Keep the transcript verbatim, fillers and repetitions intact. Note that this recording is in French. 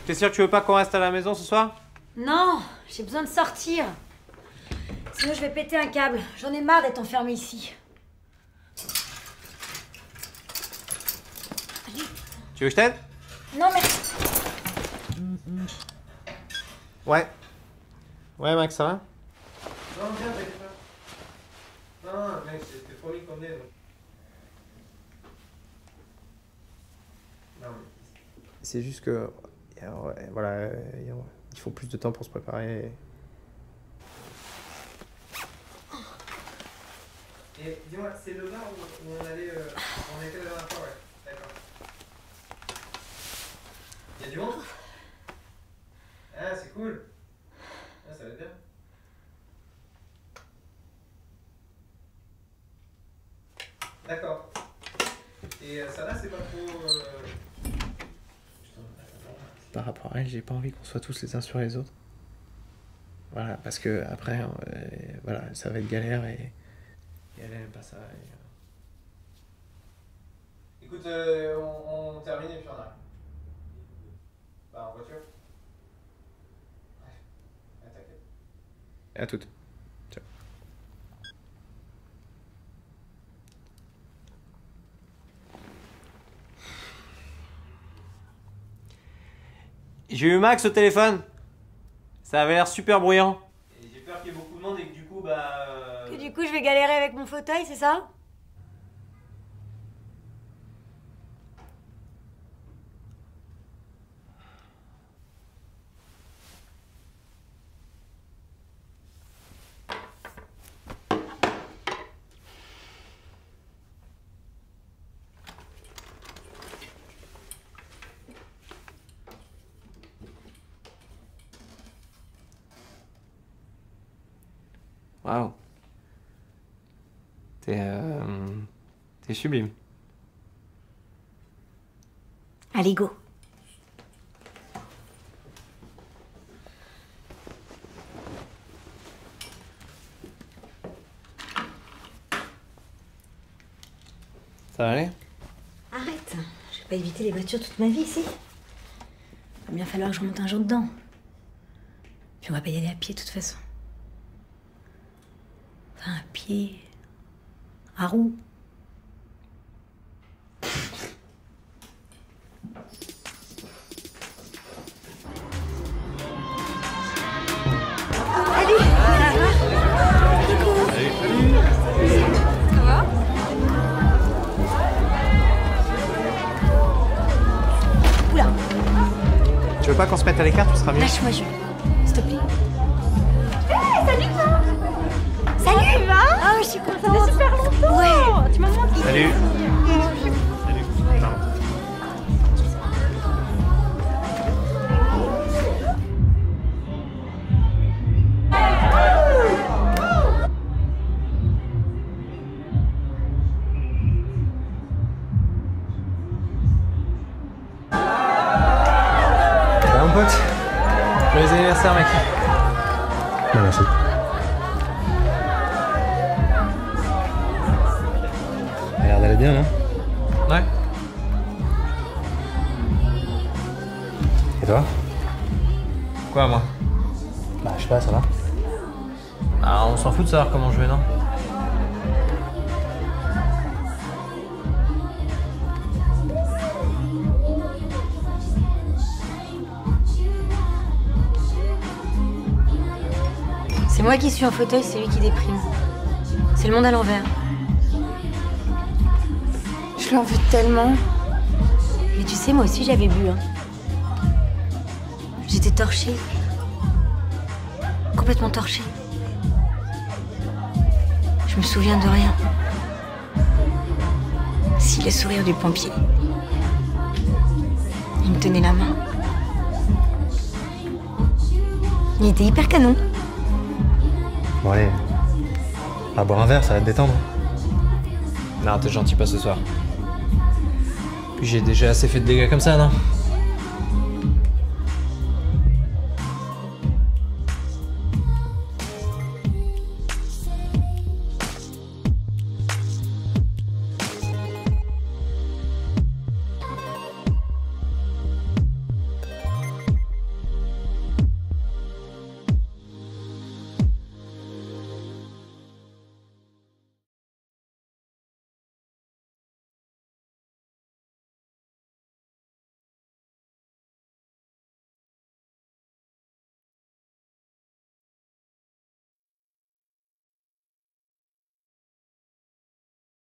T'es sûr que tu veux pas qu'on reste à la maison ce soir? Non, j'ai besoin de sortir. Sinon je vais péter un câble. J'en ai marre d'être enfermée ici. Allez. Tu veux que je t'aide? Non, merci. Ouais. Ouais, Max, ça va? Non, viens, t'inquiète pas. Non, mec, c'était fourni qu'on est. Donc... Non, mais... C'est juste que... Ouais, voilà, il faut plus de temps pour se préparer. Et dis-moi, c'est le bar où, où on allait... Euh, on était la dernière fois, ouais. D'accord. Il y a du monde? Ah, c'est cool. Ah, ça va être bien. D'accord. Et euh, ça là, c'est pas trop... Euh... Par rapport à elle, j'ai pas envie qu'on soit tous les uns sur les autres. Voilà, parce que après, euh, voilà, ça va être galère et, et elle aime pas ça. Et, euh... Écoute, euh, on, on termine et puis on arrive. Bah, en voiture. Ouais. Ah, t'inquiète. À toutes. Ciao. J'ai eu Max au téléphone. Ça avait l'air super bruyant. Et j'ai peur qu'il y ait beaucoup de monde et que du coup, bah... Euh... Que du coup je vais galérer avec mon fauteuil, c'est ça? Waouh. T'es... Euh... T'es sublime. Allez, go. Ça va aller? Arrête. Je vais pas éviter les voitures toute ma vie ici. Il va bien falloir que je remonte un jour dedans. Puis on va pas y aller à pied de toute façon. Enfin, à pied... à roue. Tu veux pas qu'on se mette à l'écart, tu seras mieux? Lâche-moi, Jules. S'il te plaît. Hey, salut toi. Salut, tu vas? Ah, je suis contente. Ça fait super longtemps. Ouais. Tu m'as manqué. Salut. Salut. Pardon. Mon pote, joyeux anniversaire mec. Non, merci. Elle a l'air d'aller bien, non? Ouais. Et toi? Quoi moi? Bah, je sais pas, ça va? Ah, on s'en fout de savoir comment je vais, non? C'est moi qui suis en fauteuil, c'est lui qui déprime. C'est le monde à l'envers. Je l'en veux tellement. Mais tu sais, moi aussi j'avais bu. Hein. J'étais torchée. Complètement torchée. Je me souviens de rien. Si, le sourire du pompier. Il me tenait la main. Il était hyper canon. Bon, allez. On va boire un verre, ça va te détendre. Non, t'es gentil pas ce soir. Puis j'ai déjà assez fait de dégâts comme ça, non?